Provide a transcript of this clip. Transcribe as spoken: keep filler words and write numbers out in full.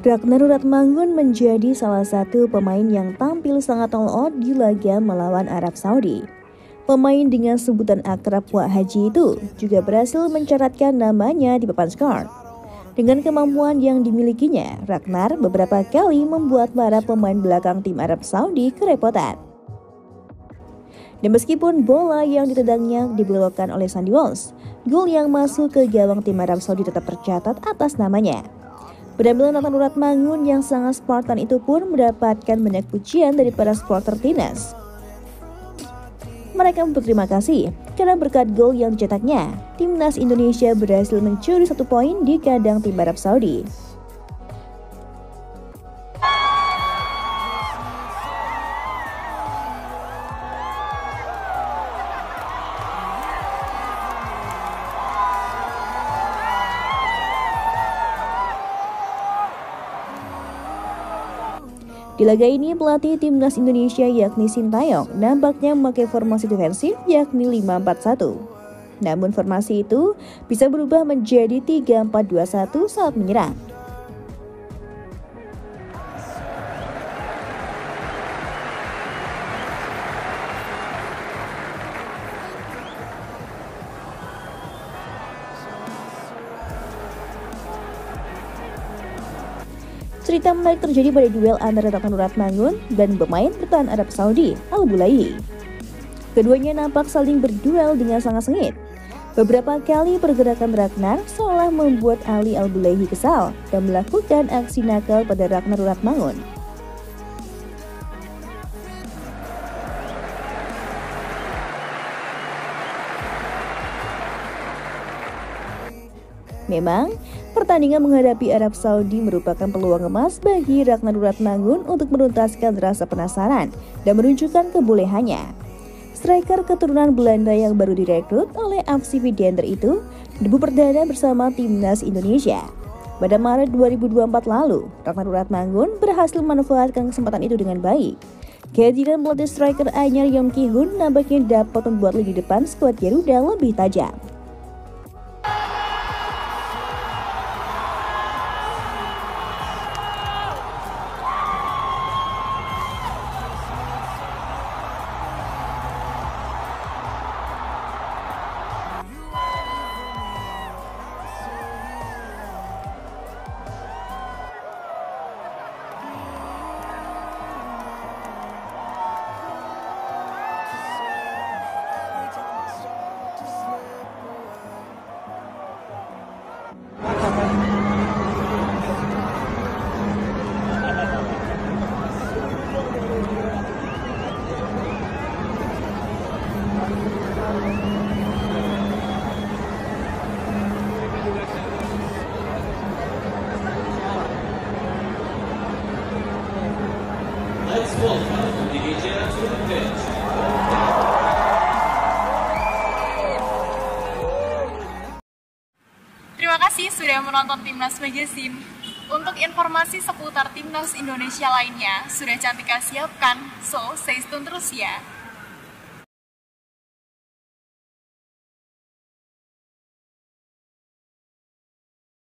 Ragnar Ratmangun menjadi salah satu pemain yang tampil sangat all out di laga melawan Arab Saudi. Pemain dengan sebutan akrab Wak Haji itu juga berhasil mencatatkan namanya di papan skor. Dengan kemampuan yang dimilikinya, Ragnar beberapa kali membuat para pemain belakang tim Arab Saudi kerepotan. Dan meskipun bola yang ditendangnya dibelokkan oleh Sandy Walsh, gol yang masuk ke gawang tim Arab Saudi tetap tercatat atas namanya. Penampilan Ragnar Ratmangun yang sangat Spartan itu pun mendapatkan banyak pujian dari para supporter timnas. Mereka berterima kasih karena berkat gol yang dicetaknya, timnas Indonesia berhasil mencuri satu poin di kandang tim Arab Saudi. Di laga ini, pelatih timnas Indonesia yakni Sintayong nampaknya memakai formasi defensif yakni lima empat satu. Namun formasi itu bisa berubah menjadi tiga empat dua satu saat menyerang. Cerita menarik terjadi pada duel antara Ragnar Ratmangun dan pemain bertahan Arab Saudi, Al-Bulaihi. Keduanya nampak saling berduel dengan sangat sengit. Beberapa kali pergerakan Ragnar seolah membuat Ali Al-Bulaihi kesal dan melakukan aksi nakal pada Ragnar Ratmangun. Memang, pertandingan menghadapi Arab Saudi merupakan peluang emas bagi Ragnar Ratmangun untuk menuntaskan rasa penasaran dan menunjukkan kebolehannya. Striker keturunan Belanda yang baru direkrut oleh F C Videnter itu debut perdana bersama timnas Indonesia. Pada Maret dua ribu dua puluh empat lalu, Ragnar Ratmangun berhasil memanfaatkan kesempatan itu dengan baik. Kehadiran pelatih striker anyar Yong Ki-hun nampaknya dapat membuat lini depan skuad Garuda lebih tajam. Let's welcome Indonesia to the pitch. Terima kasih sudah menonton Timnas Magazine. Untuk informasi seputar Timnas Indonesia lainnya, sudah Cantika siapkan, so stay tune terus ya.